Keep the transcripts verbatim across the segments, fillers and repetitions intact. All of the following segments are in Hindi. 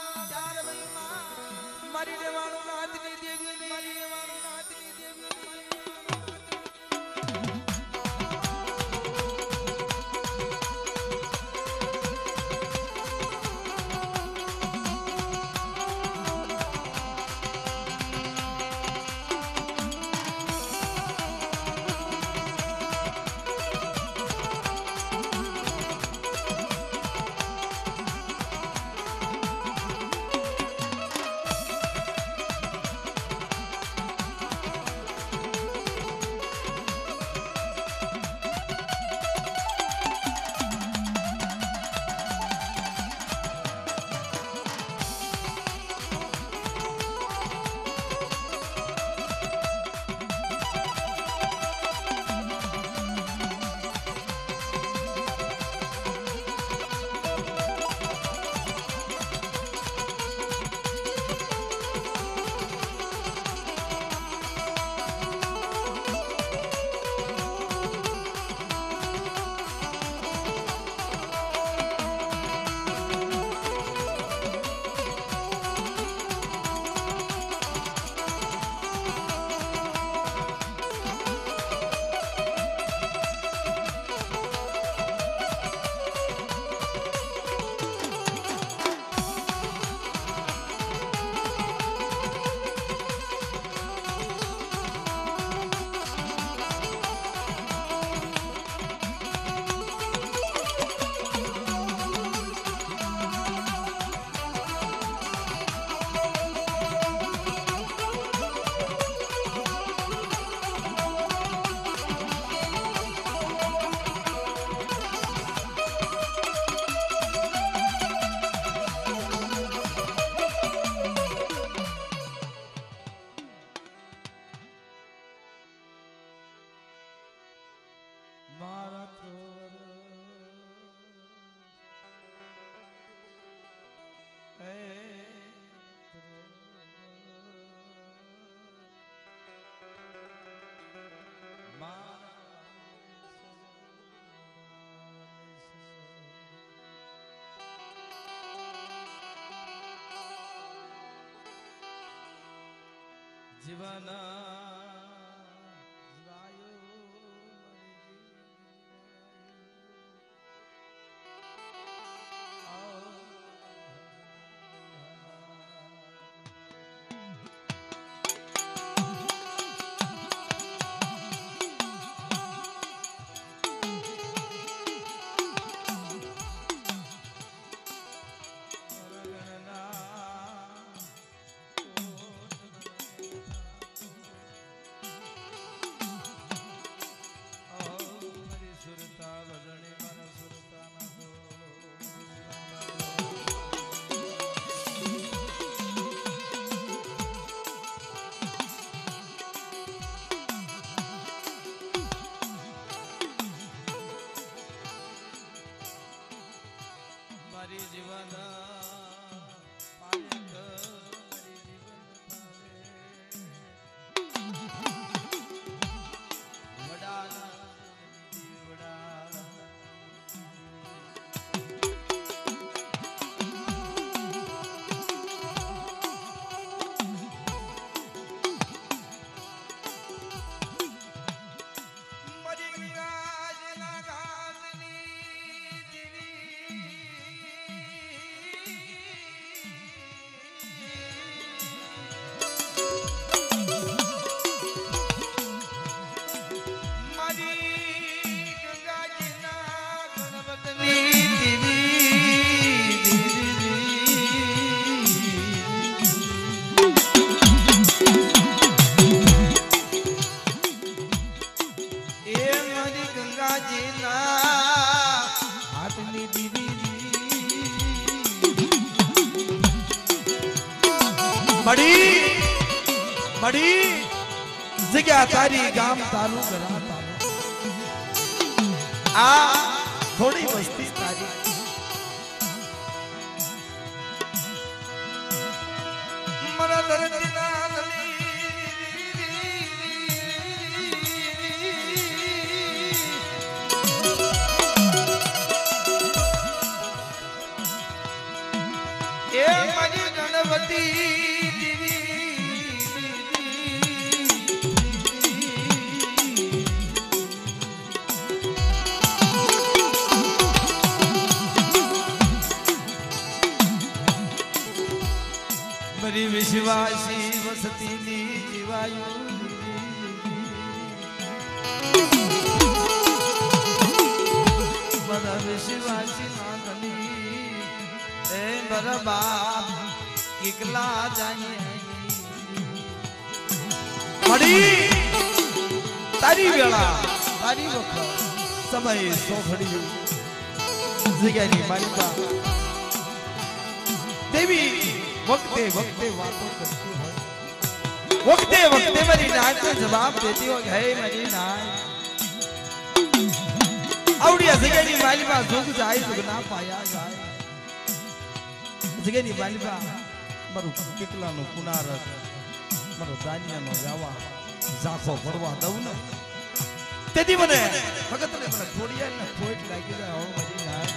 મારી દેવાનું નાથની દેવી મારી દેવાનું નાથની દેવી જીવના મળી મળી જગ્યા તારી ગામ તારું ઘરા તારું આ થોડી વસ્તી તારી મરા ધરતી ના એ મારી ગણવતી મારી વિશ્વાસી વસતીની જીવાયુ મારા વિશ્વાસી નાગની એ મારા બાપ એકલા જાય મળી તારી વેળા તારી વખત સમય સોખડી જગ્યાની માલિકા દેવી वक्ते वक्ते बातों करती है वक्ते वक्ते मेरी नाच का जवाब देती हो है मेरी नाच आवड़िया जगह मालिका जोग जाए तो ना पाया जाए जगह मालिका मरु किकला नो पुनारत मरु दानिया नो जावा जाखो पड़वा दऊ न तेदी मने भगत ने मने छोड़िया ने खोट लागी जाए हो मेरी नाच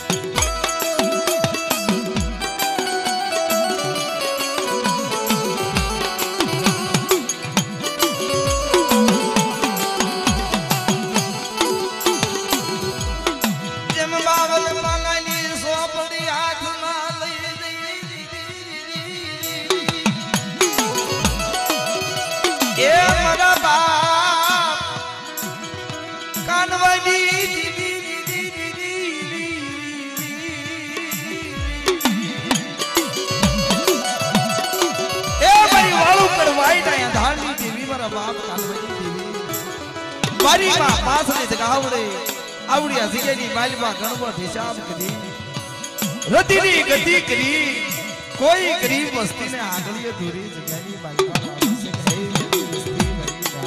मारी मां पास ने जगावड़े आवड़िया सिगेनी मालवा गणपत हिसाब करी रतिनी गति करी कोई गरीब वस्ती ने आगली दूरी जगानी मालवा से गई वस्ती भरी जा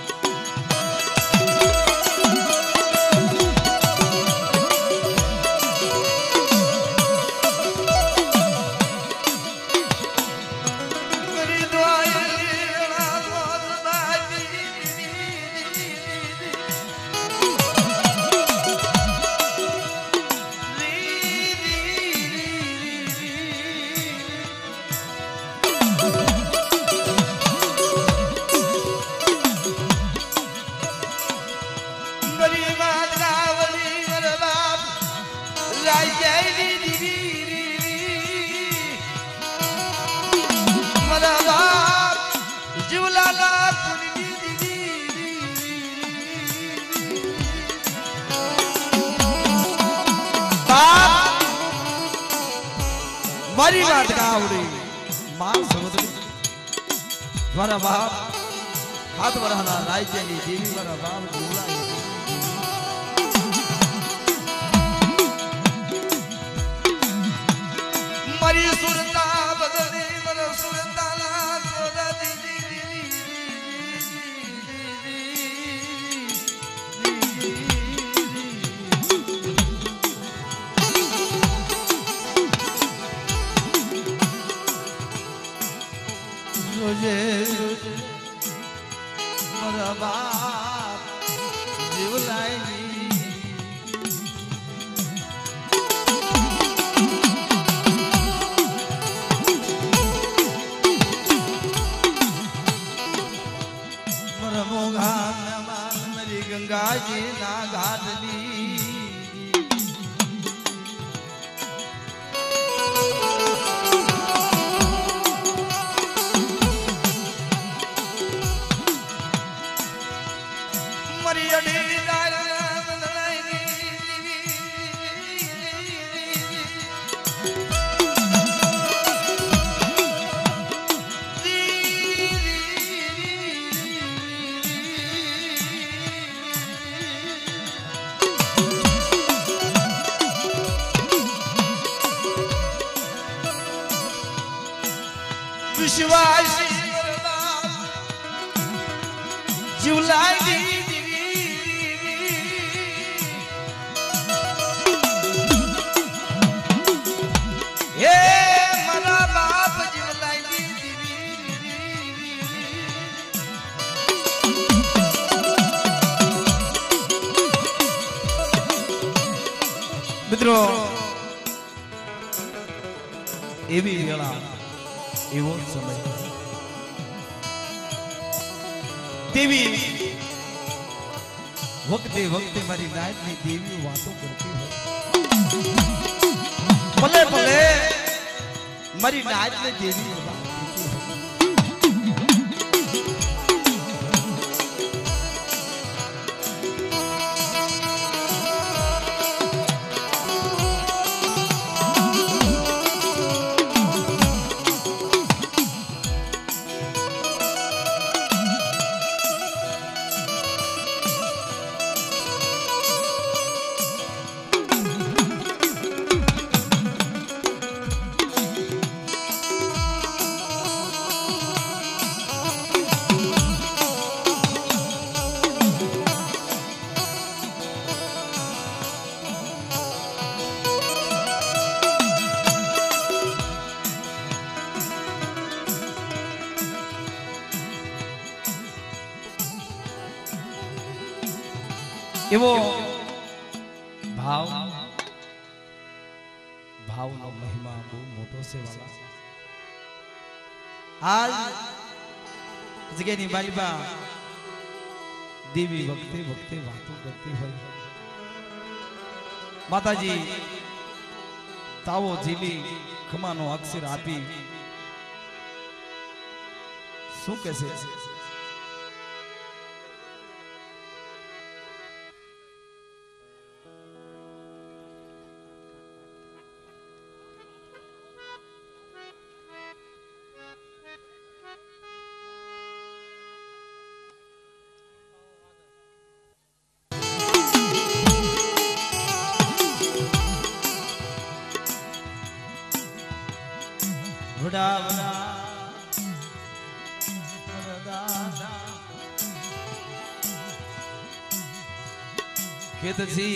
मेरी दुआ मारी बात का आवड़ी मां समुद्री मारा बाप हाथ बरहना राज्य की देवी मारा बाप बोला मरी सुरता बदले मर सुरता ला तोरा दीदी रोजे रोजे मरा बाप जीवलाई मरा मोगा मरी गंगा जी ना घाटली विश्वासी जुलाई हे मरा बाप जुलाई मित्रों एवी वेला एवो समय देवी वक्ते वक्ते मारी नायक ने देवी बातों करती है भले भले मारी नायक ने देवी बात करती है एवो भाव भाव नो महिमा बहु मोटो से वाला आज जगह नी बालिबा देवी वक्ते वक्ते बातों करती है माताजी तावो जीली खमानो अक्षर आपी शू कैसे बड़ा बड़ा खेत सी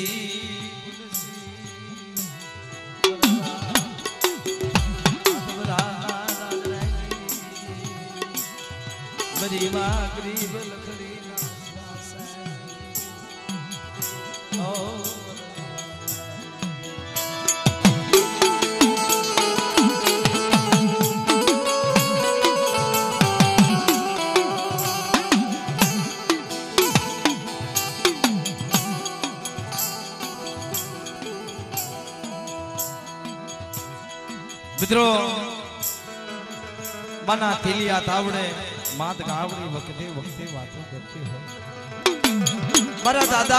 बड़ी माँ गरीब लकड़ी मित्रों बना थेलिया तावड़े मात गावड़ी वक्ते वक्ते बातों करते हो मारा दादा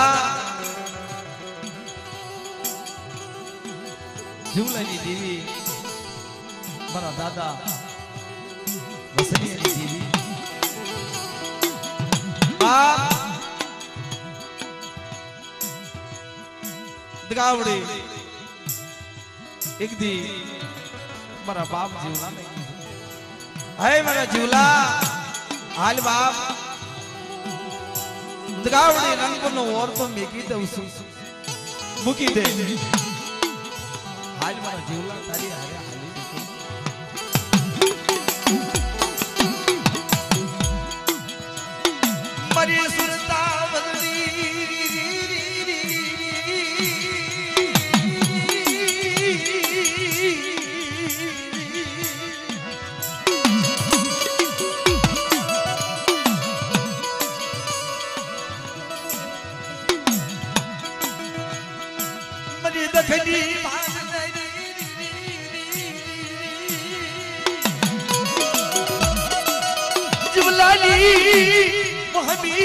झूलानी देवी मारा दादा वसनी देवी बाप गावड़ी एक दी मारा बाप जीवला नहीं है मारा जीवला हाल बाप दगावड़ी रंग को नो और तो मेकी दे उस मुकी दे हाल मारा जीवला तारी हारे हाली देखो मरी सुरता बदली दखनी जुबलाली मोहमी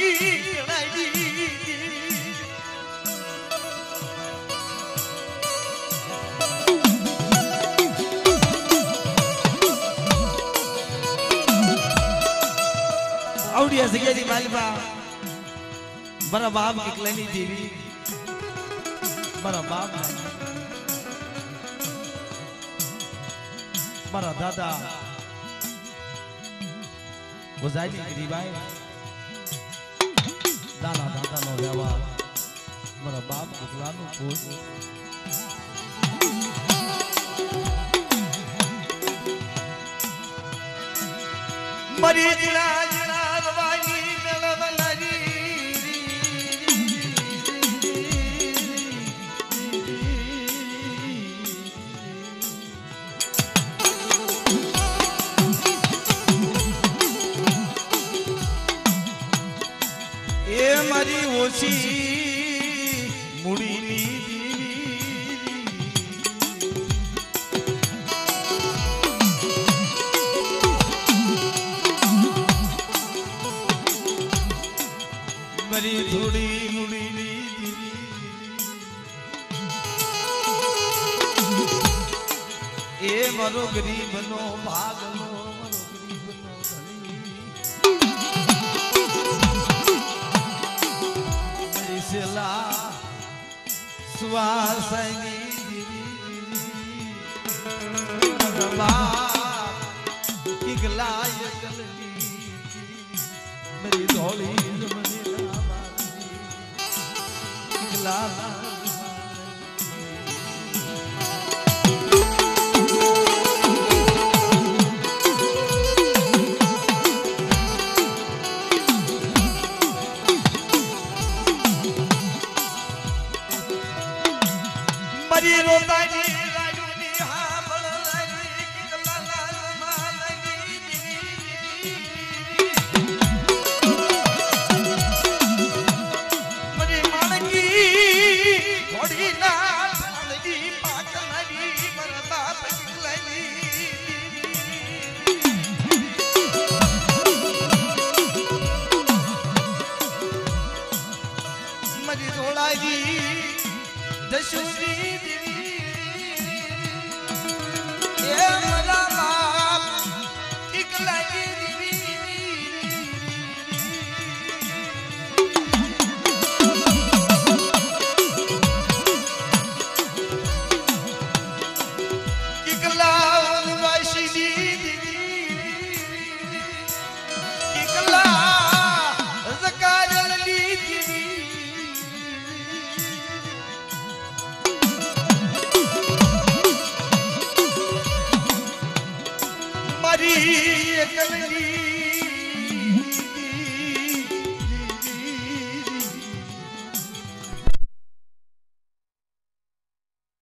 औड़िया से गई मालिबा बड़ा बाप निकलनी देवी मारा बाप मारा दादा गुजारी गरीबाई दादा दादा नो व्यवहार मारा बाप गुजरानो पूछ मरी जिला जिला रवानी मेलवलारी પછી મૂડીની મરી થોડી મૂડીની એ મારો ગરીબનો ભાગનો મારો ગરીબનો ધણી મરી સેલા સુવાસની કિગલાય કલની મરી ધોળી मरी रोतानी राजुनी हाबळ लागी किगला लालमा लागी मरी माणगी घोडी ना लागी पाकलागी मरदा पकलागी मरी रोळागी दशुरी एकलनी